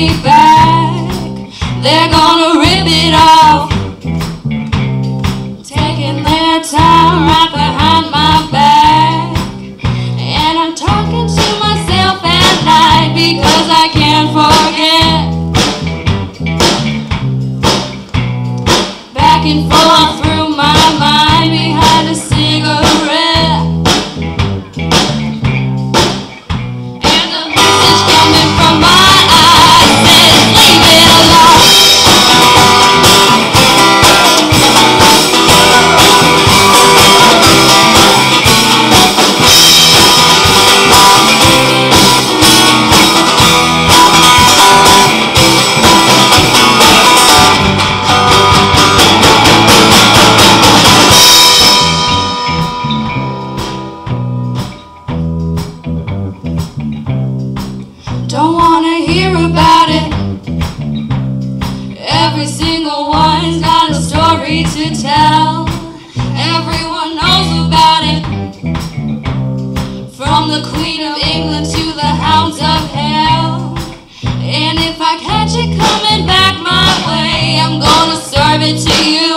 me back. They're gonna rip it off, taking their time right behind my back. And I'm talking to myself at night because I can't forget. Back and forth through my mind behind a cigarette. And the message coming from my eyes says, leave it alone. Don't wanna hear about it. Every single one's got a story to tell. Everyone knows about it, from the Queen of England to the hounds of hell. And if I catch it coming back my way, I'm gonna serve it to you.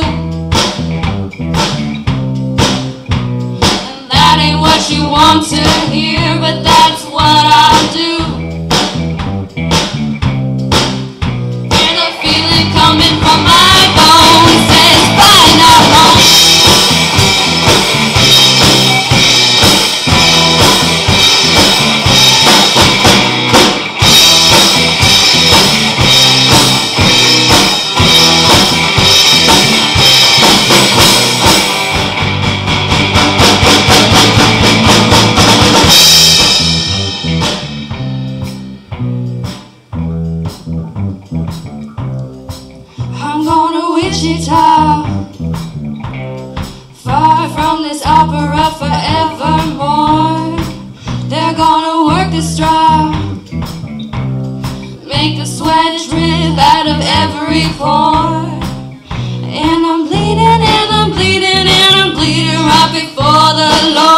And that ain't what you want to hear, but that's what I'll do. Coming from my bones says bye no more. I'm going to Wichita, far from this opera forevermore. They're gonna work the straw, make the sweat drip out of every pore. And I'm bleeding and I'm bleeding and I'm bleeding right before the Lord.